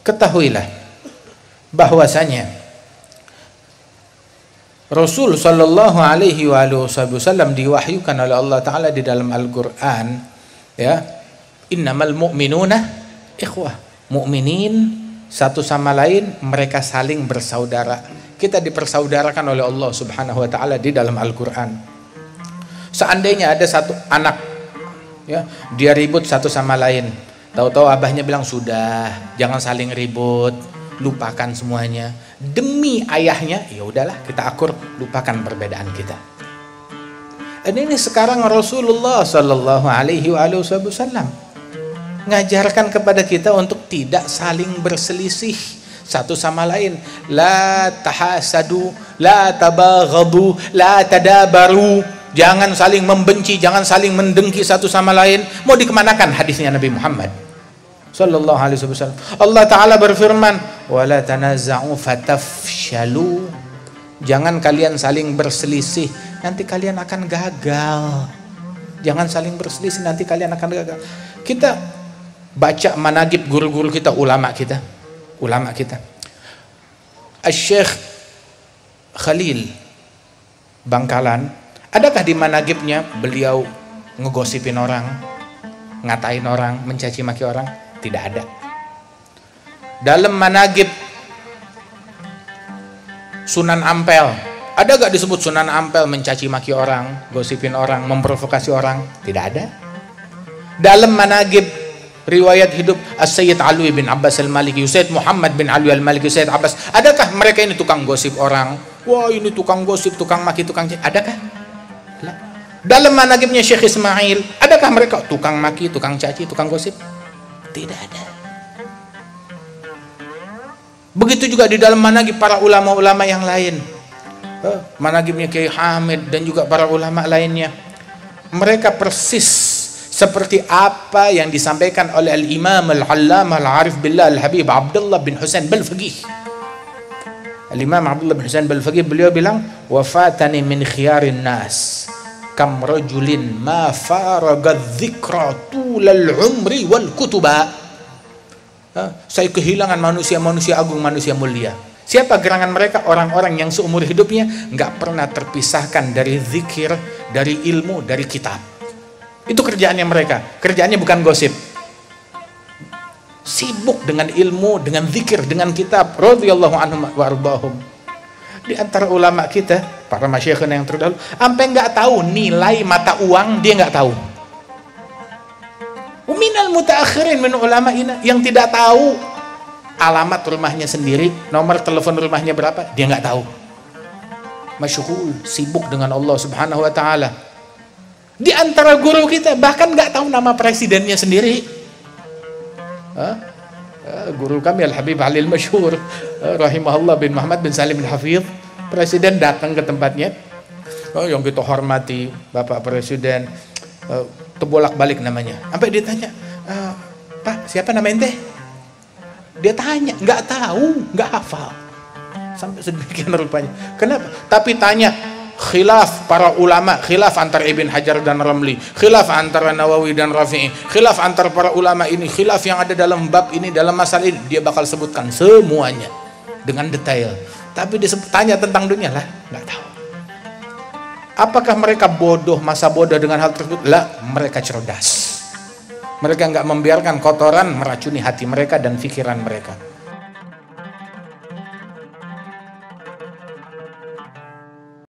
ketahuilah bahwasanya Rasul sallallahu alaihi wasallam diwahyukan oleh Allah Ta'ala di dalam Al-Quran, ya, innamal mu'minuna ikhwah, mu'minin satu sama lain mereka saling bersaudara. Kita dipersaudarakan oleh Allah Subhanahu wa Ta'ala di dalam Al-Quran. Seandainya ada satu anak, ya, dia ribut satu sama lain, tahu-tahu abahnya bilang sudah, jangan saling ribut, lupakan semuanya. Demi ayahnya, ya udahlah kita akur, lupakan perbedaan kita. Dan ini sekarang Rasulullah Sallallahu Alaihi Wasallam ngajarkan kepada kita untuk tidak saling berselisih satu sama lain. La tahasadu, la tabaghadu, la tadabaru. Jangan saling membenci, jangan saling mendengki satu sama lain. Mau dikemanakan hadisnya Nabi Muhammad Sallallahu Alaihi Wasallam? Allah Ta'ala berfirman, wala tanaza'u fatafshalu. Jangan kalian saling berselisih, nanti kalian akan gagal. Jangan saling berselisih, nanti kalian akan gagal. Kita baca managib guru-guru kita, ulama kita. Asy-Syaikh Khalil Bangkalan, adakah di managibnya beliau ngegosipin orang, ngatain orang, mencaci maki orang? Tidak ada. Dalam managib Sunan Ampel, ada gak disebut Sunan Ampel mencaci maki orang, gosipin orang, memprovokasi orang? Tidak ada. Dalam managib riwayat hidup As-Sayyid Alwi bin Abbas Al-Maliki, Sayyid Muhammad bin Alwi Al-Maliki, Sayyid Abbas, adakah mereka ini tukang gosip orang? Wah, ini tukang gosip, tukang maki, tukang caci? Adakah? Dalam managibnya Syekh Ismail, adakah mereka tukang maki, tukang caci, tukang gosip? Tidak ada. Begitu juga di dalam managib para ulama-ulama yang lain, managibnya Kiai Hamid dan juga para ulama lainnya, mereka persis seperti apa yang disampaikan oleh Al-Imam Al-Allamah Al-Arif Billah Al-Habib Abdullah bin Husain Balfaqih. Al-Imam Abdullah bin Husain Balfaqih, beliau bilang, wafatani min khiyarin nas kam rajulin ma faraga dzikra tulal umri wal kutuba. Saya kehilangan manusia-manusia agung, manusia mulia. Siapa gerangan mereka? Orang-orang yang seumur hidupnya nggak pernah terpisahkan dari zikir, dari ilmu, dari kitab. Itu kerjaannya mereka. Kerjaannya bukan gosip. Sibuk dengan ilmu, dengan zikir, dengan kitab. Radhiyallahu anhum wa ardahum. Di antara ulama kita, para masyayikhna yang terdahulu, sampai nggak tahu nilai mata uang, dia nggak tahu. Minal mutaakhirin min ulama'ina, yang tidak tahu alamat rumahnya sendiri, nomor telepon rumahnya berapa, dia nggak tahu. Masyghul, sibuk dengan Allah Subhanahu wa Ta'ala. Di antara guru kita bahkan nggak tahu nama presidennya sendiri. Guru kami Al-Habib Ali Al-Masyhur rahimahullah bin Muhammad bin Salim Al-Hafidh, presiden datang ke tempatnya, yang kita hormati Bapak Presiden, terbolak-balik namanya, sampai dia tanya, Pak, siapa nama ente? Dia tanya, nggak tahu, nggak hafal, sampai sedemikian rupanya. Kenapa? Tapi tanya khilaf para ulama, khilaf antara Ibn Hajar dan Ramli, khilaf antara Nawawi dan Rafi'i, khilaf antara para ulama ini, khilaf yang ada dalam bab ini, dalam masalah ini, dia bakal sebutkan semuanya dengan detail. Tapi tanya tentang dunia lah, nggak tahu. Apakah mereka bodoh, masa bodoh dengan hal tersebut? Lah, mereka cerdas. Mereka nggak membiarkan kotoran meracuni hati mereka dan pikiran mereka.